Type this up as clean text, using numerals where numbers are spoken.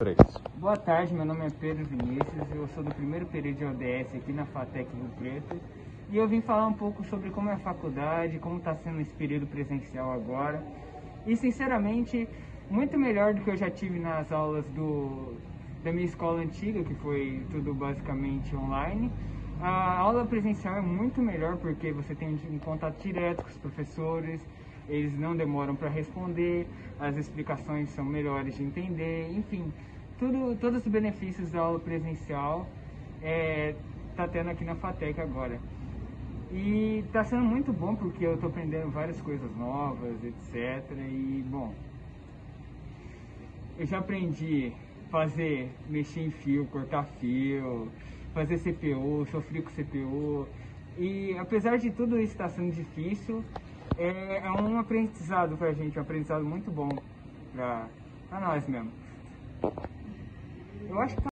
3. Boa tarde, meu nome é Pedro Vinícius, eu sou do primeiro período de ODS aqui na FATEC Rio Preto e eu vim falar um pouco sobre como é a faculdade, como está sendo esse período presencial agora e, sinceramente, muito melhor do que eu já tive nas aulas da minha escola antiga, que foi tudo basicamente online. A aula presencial é muito melhor porque você tem um contato direto com os professores, eles não demoram para responder, as explicações são melhores de entender, enfim, todos os benefícios da aula presencial tá tendo aqui na FATEC agora. E está sendo muito bom porque eu estou aprendendo várias coisas novas, etc. E, bom, eu já aprendi mexer em fio, cortar fio, fazer CPU, sofrer com CPU. E apesar de tudo isso estar sendo difícil, é um aprendizado pra gente, um aprendizado muito bom pra nós mesmo. Eu acho que